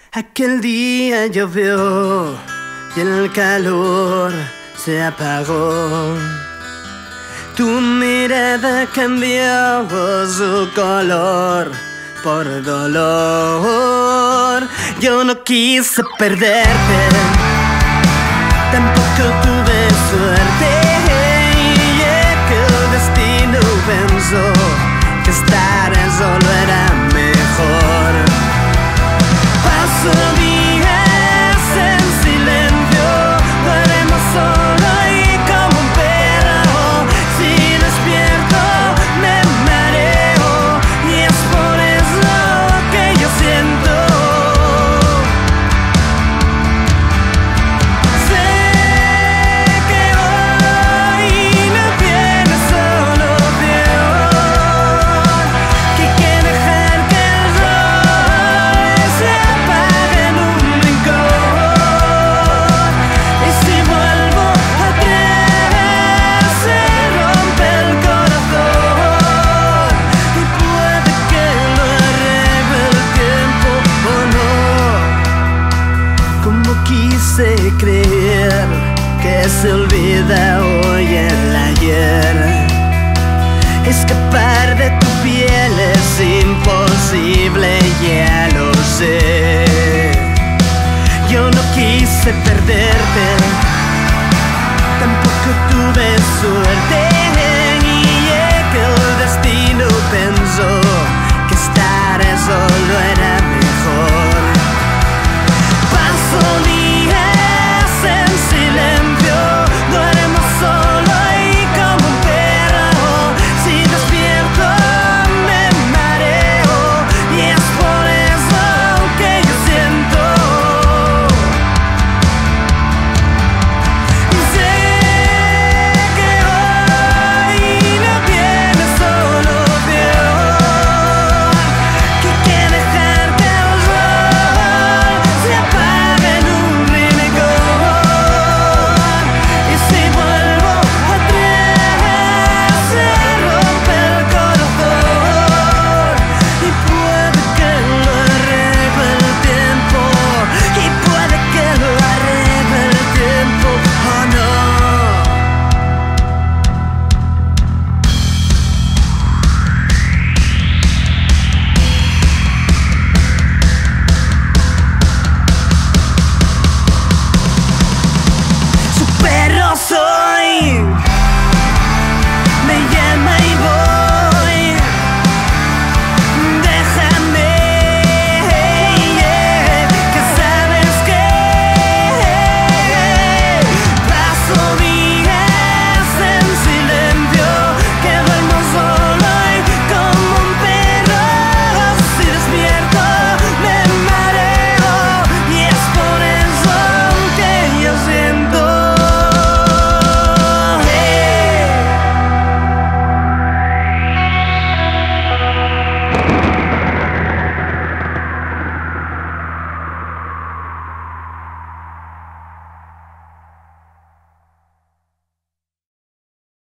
Aquel día llovió y el calor se apagó. Tu mirada cambió su color por dolor. Yo no quise perderte, tampoco tuve suerte, y que el destino pensó que estar solo era mejor. Paso días en silencio, duermo solo y como un perro. Si despierto me mareo y es por eso que yo siento. Sé que hoy no tiene solución, que hay que dejar que el sol se apague en un rincón. Y si vuelvo atrás se rompe el corazón, y puede que lo arregle el tiempo o no. Como quise creer que se olvida hoy el ayer. Escapar de tu piel es imposible, ya lo sé. Yo no quise perder